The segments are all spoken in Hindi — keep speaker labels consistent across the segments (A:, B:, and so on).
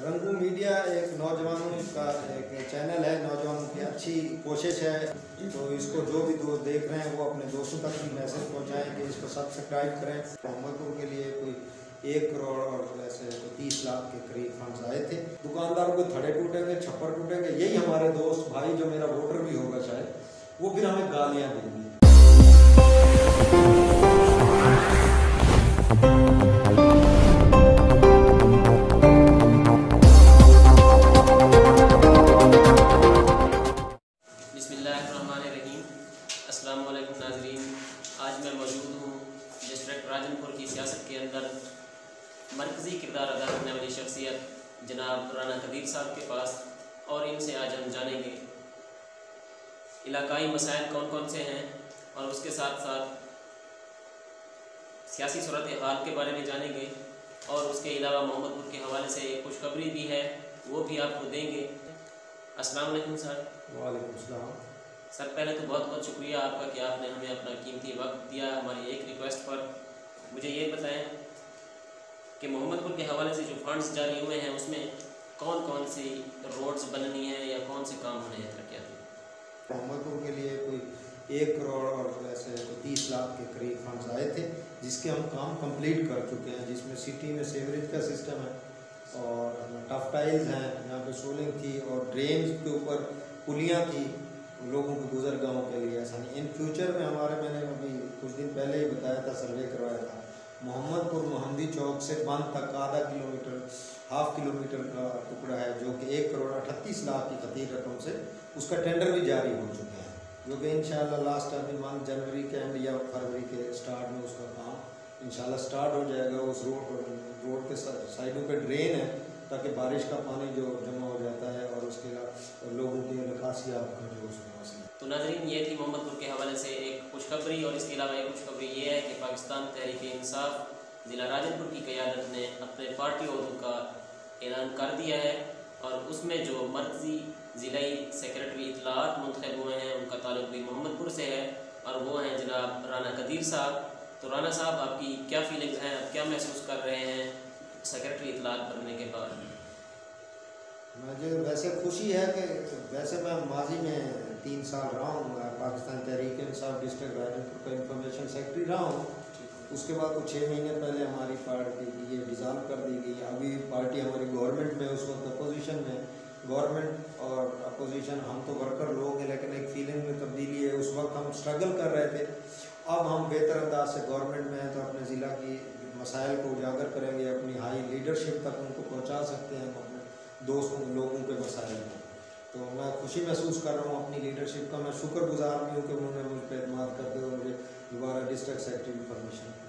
A: रंगू मीडिया एक नौजवानों का एक चैनल है, नौजवानों की अच्छी कोशिश है। तो इसको जो भी दोस्त देख रहे हैं वो अपने दोस्तों तक भी मैसेज पहुंचाएं कि इसको सब्सक्राइब करें। मोहम्मदपुर के लिए कोई 1 करोड़ और वैसे तो 30 लाख के करीब फंड्स आए थे। दुकानदारों को थड़े टूटेंगे, छप्पर टूटेंगे, यही हमारे दोस्त भाई जो मेरा वोटर भी होगा शायद, वो फिर हमें गालियाँ देंगे।
B: अस्सलामुअलैकुम नाज़रीन, आज मैं मौजूद हूँ डिस्ट्रिक्ट राजनपुर की सियासत के अंदर मरकज़ी किरदार अदा करने वाली शख्सियत जनाब राना कदीर साहब के पास, और इनसे आज हम जानेंगे इलाकाई मसाइल कौन कौन से हैं और उसके साथ साथ सियासी सूरत हाल के बारे में जानेंगे। और उसके अलावा मोहम्मदपुर के हवाले से एक खुशखबरी भी है, वो भी आपको देंगे। अस्सलाम वालेकुम सर।
A: वालेकुम सलाम।
B: सर, पहले तो बहुत बहुत शुक्रिया आपका कि आपने हमें अपना कीमती वक्त दिया हमारी एक रिक्वेस्ट पर। मुझे ये बताएं कि मोहम्मदपुर के हवाले से जो फंड्स जारी हुए हैं उसमें कौन कौन सी रोड्स बननी है या कौन से काम होने हैं तरक्याती?
A: मोहम्मदपुर के लिए कोई 1 करोड़ और वैसे तो 30 लाख के करीब फंड्स आए थे, जिसके हम काम कंप्लीट कर चुके हैं। जिसमें सिटी में सीवरेज का सिस्टम है और टफ टाइल्स हैं, यहाँ पे सोलिंग थी और ड्रेन्स के ऊपर पुलियाँ थी लोगों के गुजरगाहों के लिए। ऐसा नहीं, इन फ्यूचर में मैंने अभी कुछ दिन पहले ही बताया था, सर्वे करवाया था, मोहम्मदपुर मोहम्मदी चौक से बंद तक ½ किलोमीटर, ½ किलोमीटर का टुकड़ा है जो कि 1 करोड़ 38 लाख की खतीर रकम से उसका टेंडर भी जारी हो चुके हैं, जो कि इंशाल्लाह लास्ट अभी मंथ जनवरी के एंड या फरवरी के स्टार्ट में उसका काम इंशाल्लाह स्टार्ट हो जाएगा। उस रोड के साइडों पे ड्रेन है ताकि बारिश का पानी जो जमा हो जाता है और उसके अलावा लोगों की निकासियात का जो उसमें मसला।
B: तो नाज़रीन, ये थी मोहम्मदपुर के हवाले से एक खुशखबरी। और इसके अलावा एक खुशखबरी ये है कि पाकिस्तान तहरीक-ए-इंसाफ ज़िला राजनपुर की क़यादत ने अपने पार्टी ओहदों का ऐलान कर दिया है और उसमें जो मरकज़ी ज़िलाई सेक्रेटरी इत्तलाआत मुंतखब हुए हैं उनका ताल्लुक भी मोहम्मदपुर से है और वो हैं जनाब राना कदीर साहब। तो राना साहब, आपकी क्या फीलिंग्स हैं, आप क्या महसूस कर रहे हैं सेक्रेटरी इत्तलाआत बनने के बाद?
A: मुझे वैसे खुशी है कि वैसे मैं माजी में 3 साल रहा हूँ, पाकिस्तान तहरीक-ए-इंसाफ डिस्ट्रिक्ट राजनपुर का इंफॉर्मेशन सेक्रेटरी रहा हूँ। उसके बाद कुछ 6 महीने पहले हमारी पार्टी ये डिज़ाल्व कर दी गई। अभी पार्टी हमारी गवर्नमेंट में, उस वक्त अपोजिशन में। गवर्नमेंट और अपोजिशन, हम तो वर्कर लोग हैं लेकिन एक फीलिंग में तब्दीली है। उस वक्त हम स्ट्रगल कर रहे थे, अब हम बेहतर अंदाज से गवर्नमेंट में हैं तो अपने ज़िला की मसाइल को उजागर करेंगे, अपनी हाई लीडरशिप तक उनको पहुँचा सकते हैं, अपने दोस्तों लोगों के मसाइल को। तो मैं खुशी महसूस कर रहा हूँ अपनी लीडरशिप का। मैं शुक्रगुजार भी हूँ कि उन्होंने मुझ पर एतमाद करते हुए मुझे दोबारा डिस्ट्रिक्ट सेक्रेटरी की परमिशन दिया।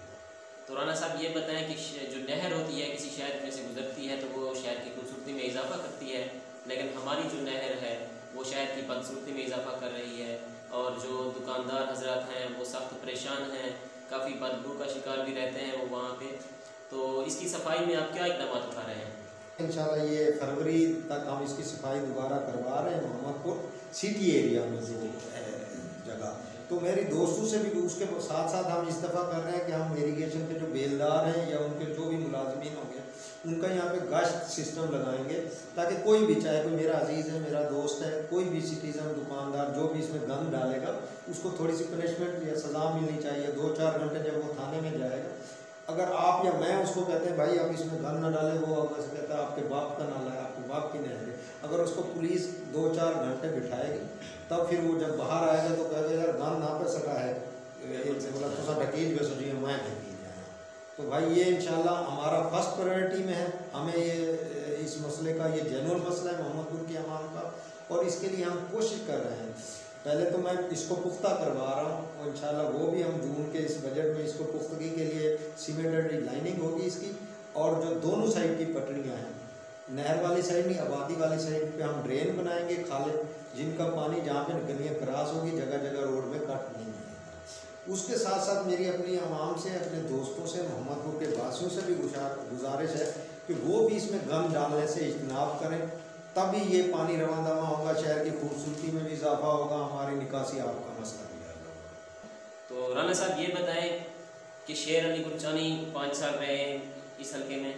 B: तो राना साहब, ये बताएं कि जो नहर होती है किसी शहर में से गुजरती है तो वो शहर की खूबसूरती में इजाफा करती है, लेकिन हमारी जो नहर है वो शहर की बदसूरती में इजाफा कर रही है और जो दुकानदार हजरात हैं वो सख्त परेशान हैं, काफ़ी बदबू का शिकार भी रहते हैं वो वहाँ पे। तो इसकी सफाई में आप क्या इक़दाम उठा रहे हैं?
A: इंशाल्लाह ये फरवरी तक हम इसकी सफाई दोबारा करवा रहे हैं मोहम्मदपुर सिटी एरिया में जो जगह। तो मेरी दोस्तों से भी उसके साथ साथ हम इस दफ़ा कर रहे हैं कि हम इरीगेशन के जो बेलदार हैं या उनके जो भी मुलाजमीन होंगे उनका यहाँ पे गश्त सिस्टम लगाएंगे, ताकि कोई भी, चाहे कोई मेरा अजीज़ है, मेरा दोस्त है, कोई भी सिटीज़न, दुकानदार जो भी इसमें गंद डालेगा उसको थोड़ी सी पनिशमेंट या सज़ा मिलनी चाहिए। 2-4 घंटे जब वो थाने में जाएगा, अगर आप या मैं उसको कहते हैं भाई आप इसमें गंद न डालें, वो अगर से कहता है आपके बाप का नाला है, आपके बाप की नहर है, अगर उसको पुलिस 2-4 घंटे बिठाएगी तब फिर वो जब बाहर आएगा तो कहेगा यार गंद ना पे सका है, बोला तो सब ढकीज बस जी मैं ढकीज जाना। तो भाई ये इंशाल्लाह हमारा फर्स्ट प्रायोरिटी में है। हमें ये इस मसले का, ये जेन्युइन मसला है मोहम्मदपुर की आवाम का, और इसके लिए हम कोशिश कर रहे हैं। पहले तो मैं इसको पुख्ता करवा रहा हूँ और इंशाल्लाह वो भी हम जून के इस बजट में इसको पुख्तगी के लिए सीमेंटेड लाइनिंग होगी इसकी, और जो दोनों साइड की पटरियाँ हैं, नहर वाली साइड नहीं, आबादी वाली साइड पे हम ड्रेन बनाएंगे खाले, जिनका पानी जहाँ पे गलियाँ क्रॉस होगी जगह जगह रोड में कट नहीं है। उसके साथ साथ मेरी अपनी आवाम से, अपने दोस्तों से, मोहम्मदपुर के वासियों से भी गुजारिश है कि वो भी इसमें गंद डालने से इज्तनाब करें, तभी ये पानी रवाना होगा, शहर की खूबसूरती में भी इजाफा होगा, हमारी निकासी आपका मसला भी हल होगा।
B: तो राना साहब, ये बताएं कि शेर अली गुरचानी 5 साल रहे इस हल्के में,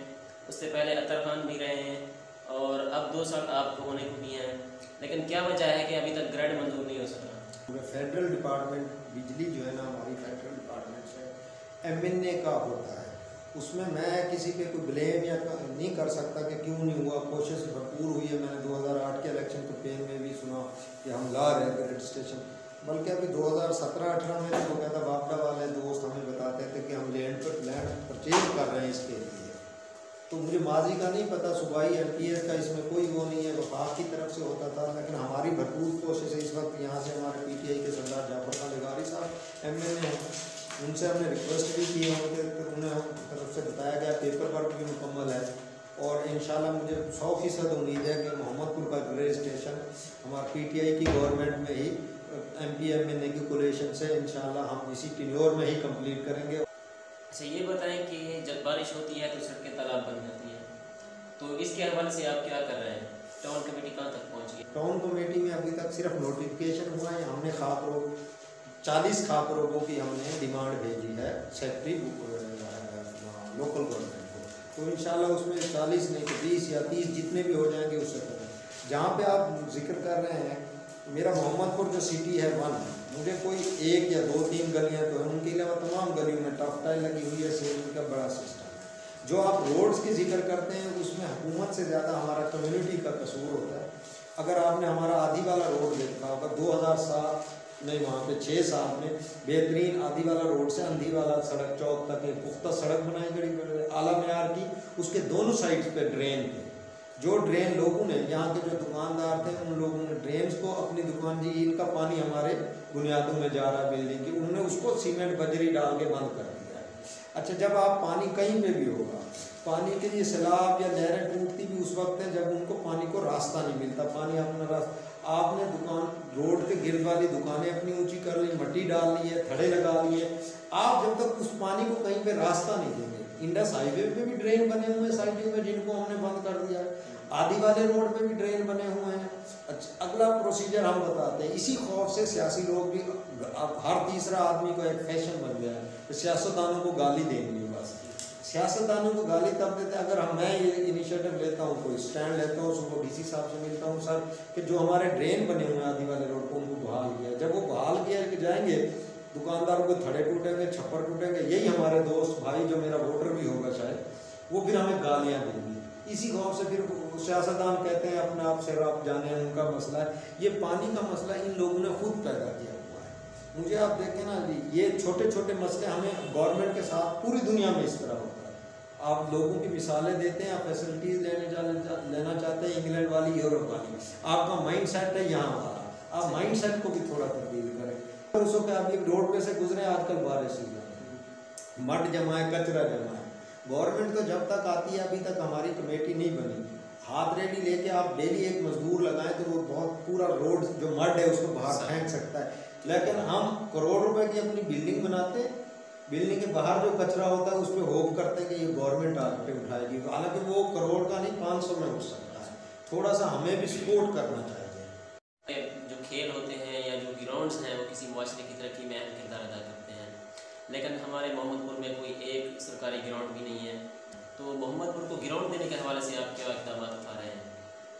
B: اس سے پہلے اطہر خان بھی رہے ہیں اور اب 2 سال آپ کو ہونے کو بھی ہیں، لیکن کیا وجہ ہے کہ ابھی تک گریڈ منظور نہیں ہو سکا؟
A: فیڈرل ڈپارٹمنٹ بجلی جو ہے نا ہماری فیڈرل ڈپارٹمنٹ سے MNA کا ہوتا ہے، اس میں کسی پہ کوئی بلیم یا نہیں کر سکتا کہ کیوں نہیں ہوا، کوشش بھرپور ہوئی ہے۔ میں نے 2008 کے الیکشن کمپین میں بھی سنا کہ ہم لا رہے ہیں گریڈ اسٹیشن، بلکہ ابھی 2017-18 میں تو کہتا واپڈا والے دوست ہمیں بتاتے تھے کہ ہم لینڈ پرچیز کر رہے ہیں اس کے لیے۔ تو مجھے ماضی کا نہیں پتہ، صوبائی MPS کا اس میں کوئی وہ نہیں ہے، وفاق کی طرف سے ہوتا تھا، لیکن ہماری بھرپور کوشش ہے۔ اس وقت یہاں سے ہمارے PTI کے سردار جعفر خان لغاری صاحب MNA ہیں، ان سے ہم نے ریکویسٹ بھی کی ہے، انہیں طرف سے بتایا گیا پیپر ورک بھی مکمل ہے، اور انشاءاللہ مجھے 100% امید ہے کہ محمد پور کا گریڈ اسٹیشن ہمارا PTI کی گورنمنٹ میں ہی MP MNA کی کولیشن سے انشاءاللہ ہم اسی ٹینیور میں ہی کمپلیٹ کریں گے۔
B: اچھا یہ بتائیں کہ جب بارش ہوتی ہے تو سڑکیں تالاب بن جاتی ہیں، تو اس کے حوالے سے آپ کیا کر رہے ہیں؟ ٹاؤن کمیٹی کہاں تک پہنچ گئی؟
A: ٹاؤن کمیٹی میں ابھی تک صرف نوٹیفکیشن ہوا ہے، ہم نے 40 خاک روگوں کی ہم نے ڈیمانڈ بھیجی ہے سیکٹری لوکل گورنمنٹ کو، تو انشاءاللہ اس میں 40 نہیں تو 20 یا 30 جتنے بھی ہو جائیں گے اس سے کریں۔ جہاں پہ آپ ذکر کر رہے ہیں میرا محمد پور جو سٹی ہے 1، مجھے کوئی 1 یا 2-3 گلیاں تو ہیں، ان کے علاوہ تمام گلیوں میں ٹف ٹائل لگی ہوئی ہے، سیفٹی کا بڑا سسٹم ہے۔ جو آپ روڈز کی ذکر کرتے ہیں اس میں حکومت سے زیادہ ہمارا کمیونٹی کا قصور ہوتا ہے۔ اگر آپ نے ہمارا آدھی والا روڈ دیکھا ہوگا 2007 میں، وہاں پہ 6 سال میں بہترین آدھی والا روڈ سے اندھی والا سڑک چوک تک ایک پختہ سڑک بنائی گئی اعلیٰ معیار کی، اس کے دونوں سائڈ پہ ڈرین تھے، جو ڈرین لوگوں نے یہاں کے جو دکاندار تھے ان لوگوں نے ڈرینز کو اپنی دکان دی، ان کا پانی ہمارے بنیادوں میں جا رہا ہے بلڈنگ کی، انہوں نے اس کو سیمنٹ بجری ڈال کے بند کر دیا ہے۔ اچھا جب آپ پانی کہیں پہ بھی ہوگا، پانی کے لیے سیلاب یا نہریں ٹوٹتی بھی اس وقت ہے جب ان کو پانی کو راستہ نہیں ملتا، پانی اپنا راستہ، آپ نے دکان روڈ کے گرد والی دکانیں اپنی اونچی کر لی، مٹی ڈال لی ہے، تھڑے لگا لیے، آپ جب تک اس پانی کو کہیں پہ راستہ نہیں دیں گے۔ انڈس ہائی وے پہ بھی ڈرین بنے ہوئے ہیں سائڈنگ میں، جن کو ہم نے بند کر دیا ہے، آدھی والے روڈ پہ بھی ڈرین بنے ہوئے ہیں۔ اچھا اگلا پروسیجر ہم بتاتے ہیں، اسی خوف سے سیاسی لوگ بھی، اب ہر تیسرا آدمی کو ایک فیشن بن گیا ہے کہ سیاستدانوں کو گالی دیں گے، بس سیاستدانوں کو گالی تب دیتے ہیں اگر میں یہ انیشیٹو لیتا ہوں، کوئی سٹینڈ لیتا ہوں، صبح DC صاحب سے ملتا ہوں، سر کہ جو ہمارے ڈرین بنے ہوئے ہیں آدھی والے روڈ کو ان کو بحال کیا، جب وہ بحال کیا کہ جائیں گے دکانداروں کو تھڑے ٹوٹیں گے، چھپر ٹوٹیں گے، یہی ہمارے دوست بھائی جو میرا ووٹر بھی ہوگا شاید، وہ پھر ہمیں گالیاں دیں گے۔ اسی خوف سے پھر سیاستدان کہتے ہیں اپنے آپ سے آپ جانے ان کا مسئلہ ہے، یہ پانی کا مسئلہ ان لوگوں نے خود پیدا کیا ہوا ہے۔ مجھے آپ دیکھیں نا جی، یہ چھوٹے چھوٹے مسئلے ہمیں گورنمنٹ کے ساتھ پوری دنیا میں اس طرح ہوتا ہے، آپ لوگوں کی مثالیں دیتے ہیں، آپ فیسلٹیز لینا چاہتے ہیں انگلینڈ والی، یورپ والی، آپ کا مائنڈ سیٹ ہے یہاں والا، آپ مائنڈ سیٹ کو بھی تھوڑا تبدیل کریں۔ پرسوں کہ آپ ایک روڈ پہ سے گزرے، آج کل بارش ہی مڈ جمع ہے، کچرا جمع ہے، گورنمنٹ تو جب تک آتی ہے، ابھی تک ہماری کمیٹی نہیں بنی، ہاتھ ریڈی لے کے آپ ڈیلی ایک مزدور لگائیں تو وہ بہت پورا روڈ جو مڈ ہے اس کو باہر پھینک سکتا ہے، لیکن ہم کروڑ روپے کی اپنی بلڈنگ بناتے ہیں، بلڈنگ کے باہر جو کچرا ہوتا ہے اس پہ ہوپ کرتے ہیں کہ یہ گورنمنٹ آ کے اٹھائے گی، حالانکہ وہ کروڑ کا نہیں 500 میں اٹھ سکتا ہے۔ تھوڑا سا ہمیں بھی سپورٹ کرنا چاہیے۔
B: جو کھیل ہوتے ہیں یا جو گراؤنڈز ہیں وہ کسی معاشرے کی ترقی میں اہم کردار ادا کرتے ہیں، لیکن ہمارے محمد پور میں کوئی ایک سرکاری گراؤنڈ بھی نہیں ہے، تو محمد پور کو گراؤنڈ دینے کے حوالے سے آپ کیا اقدامات اٹھا رہے ہیں؟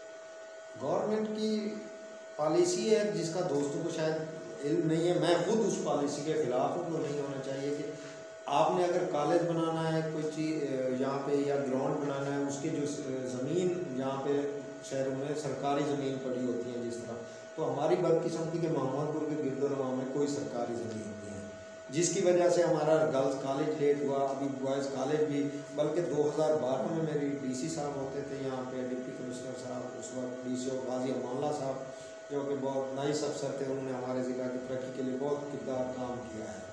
A: گورنمنٹ کی پالیسی ہے جس کا دوستوں کو شاید علم نہیں ہے، میں خود اس پالیسی کے خلاف ہوں، تو نہیں ہونا چاہیے کہ آپ نے اگر کالج بنانا ہے کوئی چیز یہاں پہ یا گراؤنڈ بنانا ہے، اس کی جو زمین یہاں پہ شہروں میں سرکاری زمین پڑی ہوتی ہے جس طرح، تو ہماری بدقسمتی کے محمد پور کے گرد و نواح میں کوئی سرکاری زمین نہیں ہے، جس کی وجہ سے ہمارا گرلز کالج لیٹ ہوا، ابھی بوائز کالج بھی، بلکہ 2012 میں میری DC صاحب ہوتے تھے یہاں پہ، ڈپٹی کمشنر صاحب اس وقت DCO غازی امان اللہ صاحب جو کہ بہت نائس افسر تھے، انہوں نے ہمارے ضلع کی ترقی کے لیے بہت کردار کام کیا ہے،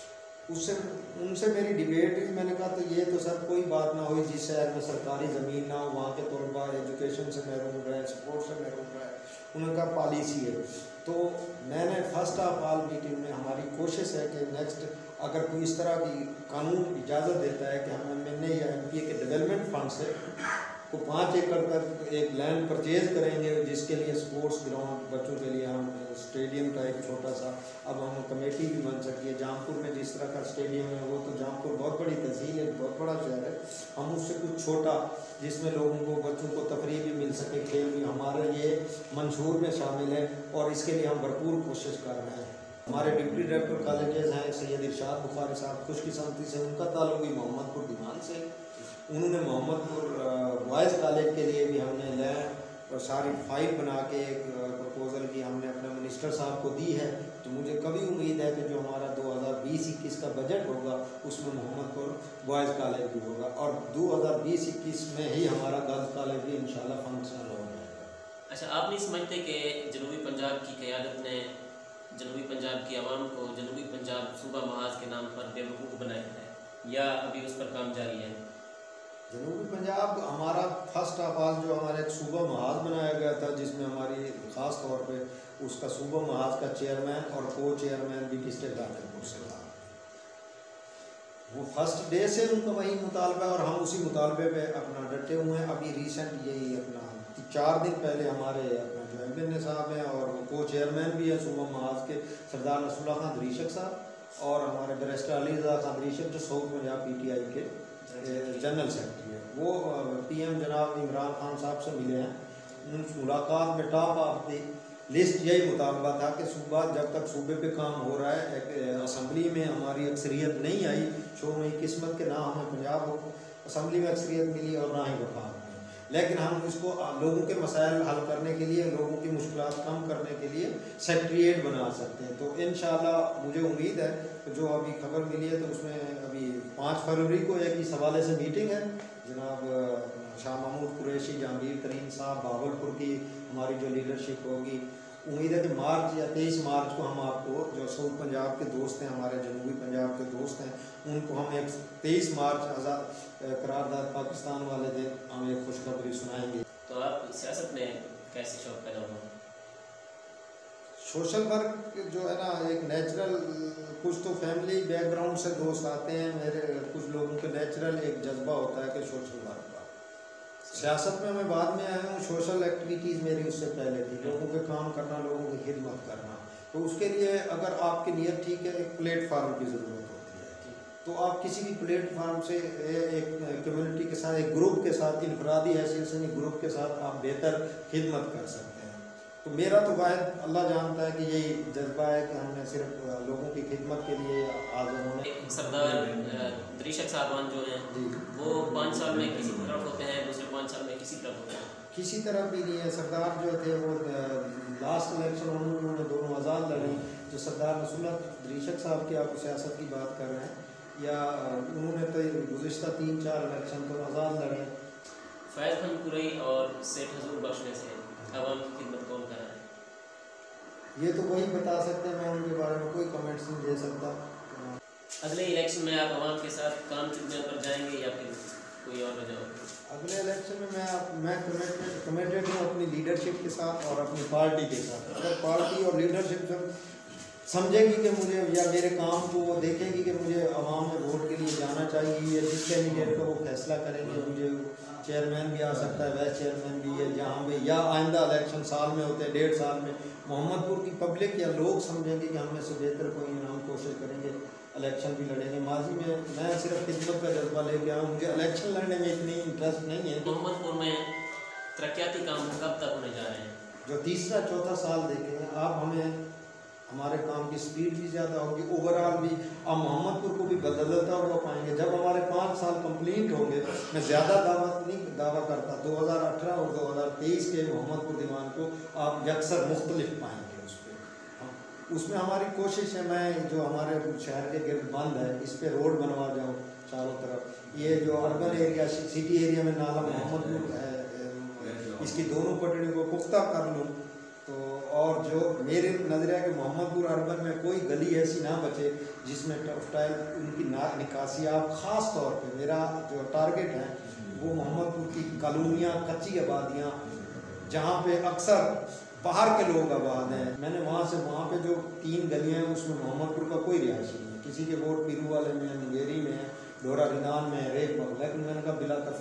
A: ان سے میری ڈیبیٹ ہوئی، میں نے کہا تو یہ تو سر کوئی بات نہ ہوئی جس شہر میں سرکاری زمین نہ ہو، وہاں کے طلباء ایجوکیشن سے محروم رہے، سپورٹ سے محروم رہے، انہوں کا پالیسی ہے، تو میں نے فرسٹ آف آل میٹنگ میں ہماری کوشش ہے کہ نیکسٹ اگر کوئی اس طرح کی قانون اجازت دیتا ہے کہ ہم MNA یا MPA کے ڈیولپمنٹ فنڈ سے वो 5 एकड़ तक एक लैंड परचेज करेंगे, जिसके लिए स्पोर्ट्स ग्राउंड बच्चों के लिए हम स्टेडियम टाइप छोटा सा, अब हम कमेटी भी बन सकी है। जामपुर में जिस तरह का स्टेडियम है, वो तो जामपुर बहुत बड़ी तहसील है, बहुत बड़ा शहर है, हम उससे कुछ छोटा जिसमें लोगों को बच्चों को तफरीह भी मिल सके, खेल भी, हमारे ये मंशूर में शामिल है और इसके लिए हम भरपूर कोशिश कर रहे हैं। हमारे डिप्टी डायरेक्टर कॉलेजेस हैं सैयद इरशाद बुखारी साहब, खुशकिस्मती से उनका ताल्लुक भी मोहम्मदपुर दीवान से, उन्होंने मोहम्मदपुर बॉयज़ कॉलेज के लिए भी हमने लैंड और सारी फाइल बना के एक प्रपोज़ल की हमने अपने मिनिस्टर साहब को दी है। तो मुझे कभी उम्मीद है कि जो हमारा 2020-21 का बजट होगा उसमें मोहम्मदपुर बॉयज़ कॉलेज भी होगा और 2020-21 में ही हमारा गर्ल्स कॉलेज भी इंशाल्लाह फंक्शनल हो जाएगा।
B: अच्छा, आप नहीं समझते कि जनूबी पंजाब की क़यादत ने जनूबी पंजाब की आवाम को जनूबी पंजाब सूबा महाज के नाम पर बेवकूफ़ बनाया है, या अभी उस पर काम जारी है?
A: जनूबी पंजाब हमारा फर्स्ट ऑफ ऑल जो हमारा एक सूबा महाज बनाया गया था, जिसमें हमारी ख़ास तौर पे उसका सूबा महाज का चेयरमैन और को चेयरमैन भी डिस्ट्रिक्ट राजनपुर से था। वो फर्स्ट डे से उनका वही मुतालबा और हम उसी मुतालबे पे अपना डटे हुए हैं। अभी रिसेंट यही अपना 4 दिन पहले हमारे अपना जो MNA साहब हैं और को चेयरमैन भी है सूबा महाज के सरदार नसरुल्लाह खान दरीशक साहब और हमारे बैरिस्टर अली रज़ा खान दरीशक जो साउथ पंजाब PTI के जनरल सेक्रेटरी है, वो PM जनाब इमरान खान साहब से मिले हैं। उन मुलाकात में टॉप ऑफ द लिस्ट यही मुतालबा था कि सूबा जब तक सूबे पे काम हो रहा है, एक असम्बली में हमारी अक्सरियत नहीं आई, शो में किस्मत के ना हमें पंजाब असम्बली में अक्सरियत मिली और ना ही वफाक में, लेकिन हम इसको लोगों के मसाइल हल करने के लिए, लोगों की मुश्किलात कम करने के लिए सेक्रेटरीट बना सकते हैं। तो इंशाल्लाह मुझे उम्मीद है कि जो अभी खबर मिली है तो उसमें अभी 5 फरवरी को एक इस हवाले से मीटिंग है। जनाब शाह महमूद कुरैशी, जहांगीर तरीन साहब, बावलपुर की हमारी जो लीडरशिप होगी, उम्मीद है कि मार्च या 23 मार्च को हम आपको जो साउथ पंजाब के दोस्त हैं, हमारे जनूबी पंजाब के दोस्त हैं, उनको हम एक 23 मार्च आज़ाद करारदाद पाकिस्तान वाले दिन हम एक खुशखबरी सुनाएंगे।
B: तो आप सियासत में कैसे शौक पैदा हुआ?
A: सोशल वर्क जो है ना, एक नेचुरल, कुछ तो फैमिली बैकग्राउंड से दोस्त आते हैं मेरे, कुछ लोगों के नेचुरल एक जज्बा होता है कि सोशल वर्क का। सियासत में मैं बाद में आया हूँ, सोशल एक्टिविटीज़ मेरी उससे पहले थी, लोगों के काम करना, लोगों की खिदमत करना। तो उसके लिए अगर आपकी नीयत ठीक है, एक प्लेटफार्म की ज़रूरत होती है। तो आप किसी भी प्लेटफार्म से एक कम्युनिटी के साथ, एक ग्रुप के साथ, इनफरादी हैसियत से नहीं, ग्रुप के साथ आप बेहतर खिदमत कर सकते हैं। तो मेरा तो वाहिद अल्लाह जानता है कि यही जज्बा है कि हमने सिर्फ लोगों की खिदमत के लिए आज होने।
B: सरदार दरीशक साहबान जो हैं
A: जी,
B: वो 5 साल में किसी तरफ होते हैं, दूसरे 5 साल में किसी तरफ होते हैं?
A: किसी तरफ भी नहीं है। सरदार जो थे वो लास्ट इलेक्शन उन्होंने दोनों आज़ाद लड़ी। जो सरदार नसरुल्लाह दरीशक साहब की आप सियासत की बात कर रहे हैं, या उन्होंने तो गुज़िश्ता 3-4 इलेक्शन तो आज़ाद लड़े।
B: फैज़ खान कुरई और सेठ हजूर बख्शने से आवाम की खिदमत कौन कर रहा है?
A: ये तो वही बता सकते हैं, मैं उनके बारे में कोई कमेंट्स नहीं दे सकता।
B: अगले इलेक्शन में आप आवाम के साथ काम चुनने पर जाएंगे या फिर कोई और वजह होगी?
A: अगले इलेक्शन में मैं कमिटेड हूँ अपनी लीडरशिप के साथ और अपनी पार्टी के साथ। अगर पार्टी और लीडरशिप जब समझेगी कि मुझे, या मेरे काम को वो देखेगी कि मुझे आवाम में वोट के लिए जाना चाहिए, या जिस कैंडिडेट का वो फैसला करेंगे, मुझे चेयरमैन भी आ सकता है, वाइस चेयरमैन भी है, जहाँ पे या आइंदा इलेक्शन साल में होते हैं, 1.5 साल में मोहम्मदपुर की पब्लिक या लोग समझेंगे कि हम में से बेहतर कोई हम कोशिश करेंगे, इलेक्शन भी लड़ेंगे। माजी में मैं सिर्फ खिदमत का जज्बा लेके आया, मुझे इलेक्शन लड़ने में इतनी इंटरेस्ट नहीं है।
B: मोहम्मदपुर में तरक्याती काम कब तक होने जा रहे हैं?
A: जो 3रा-4था साल देखेंगे आप, हमें हमारे काम की स्पीड भी ज़्यादा होगी, ओवरऑल भी आप मोहम्मदपुर को भी बदलता हुआ पाएंगे। जब हमारे 5 साल कंप्लीट होंगे, मैं ज़्यादा दावा करता, 2018 और 2023 के मोहम्मदपुर दीवान को आप यकसर मुख्तलिफ पाएंगे। उसमें हमारी कोशिश है, मैं जो हमारे शहर के गिर्द बंद है, इस पर रोड बनवा जाऊँ चारों तरफ। ये जो अर्बन एरिया, सिटी एरिया में नाला मोहम्मदपुर है, इसकी दोनों पटड़ियों को पुख्ता कर लूँ तो, और जो मेरे नज़रिया के मोहम्मदपुर अर्बन में कोई गली ऐसी ना बचे जिसमें टफटाइल उनकी निकासी। आप ख़ास तौर पे मेरा जो टारगेट है वो मोहम्मदपुर की कॉलोनियाँ, कच्ची आबादियाँ, जहाँ पे अक्सर बाहर के लोग आबाद हैं। मैंने वहाँ से वहाँ पे जो 3 गलियाँ हैं उसमें मोहम्मदपुर का कोई रिहायशी नहीं है। किसी के वोट पीरू वाले में, नगेरी में, डोरा रिदान में, रेप में, लेकिन मैंने कहा बिला तफरीक वहाँ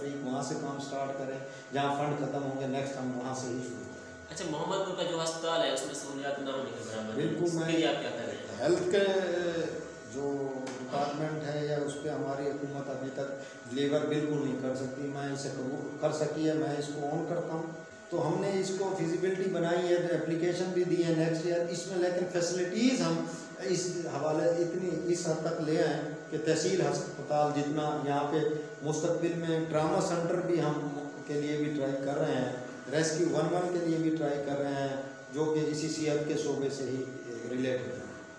A: वहाँ से काम स्टार्ट करें, जहाँ फंड ख़त्म होंगे नेक्स्ट हम वहाँ से ही शुरू करें।
B: अच्छा, मोहम्मदपुर का जो अस्पताल है उसमें सहूलियात ना होने के बराबर है,
A: बिल्कुल,
B: उसके
A: मैं
B: लिए आप क्या कर रहे हैं?
A: हेल्थ के जो डिपार्टमेंट है या उस पर हमारी हुकूमत अभी तक डिलीवर बिल्कुल नहीं कर सकती, मैं इसे कबूल कर सकी है, मैं इसको ऑन करता हूँ। तो हमने इसको फिजिबिलिटी बनाई है, एप्लीकेशन भी दी है नेक्स्ट ईयर इसमें, लेकिन फैसिलिटीज़ हम इस हवाले इतनी इस हद तक ले आए कि तहसील अस्पताल जितना यहाँ पे मुस्तकबिल में ट्रामा सेंटर भी हम के लिए भी ट्राई कर रहे हैं, रेस्क्यू 11 के लिए भी ट्राई कर रहे हैं, जो कि इसी सेहत के शोबे से ही रिलेटेड है।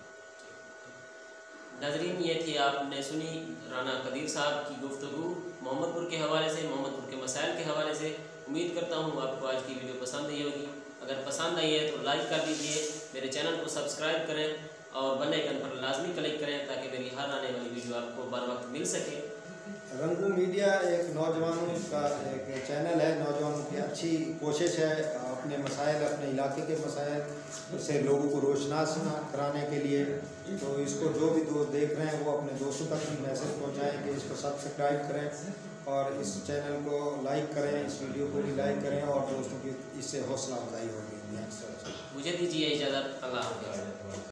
B: नाजरीन, ये थी आपने सुनी राना कदीर साहब की गुफ्तगू मोहम्मदपुर के हवाले से, मोहम्मदपुर के मसाइल के हवाले से। उम्मीद करता हूँ आपको आज की वीडियो पसंद आई होगी। अगर पसंद आई है तो लाइक कर दीजिए, मेरे चैनल को सब्सक्राइब करें और बेल आइकन पर लाजमी क्लिक करें ताकि मेरी हर आने वाली वीडियो आपको बर वक्त मिल सके।
A: रंगू मीडिया एक नौजवानों का एक चैनल है, नौजवानों की अच्छी कोशिश है अपने मसाइल, अपने इलाके के मसाइल से लोगों को रोशनास कराने के लिए। तो इसको जो भी दोस्त देख रहे हैं वो अपने दोस्तों तक भी मैसेज पहुंचाएं कि इसको सब्सक्राइब करें और इस चैनल को लाइक करें, इस वीडियो को भी लाइक करें और दोस्तों की इससे हौसला अफजाई होगी।
B: मुझे दीजिए इजाज़त, अल्लाह हाफ़िज़।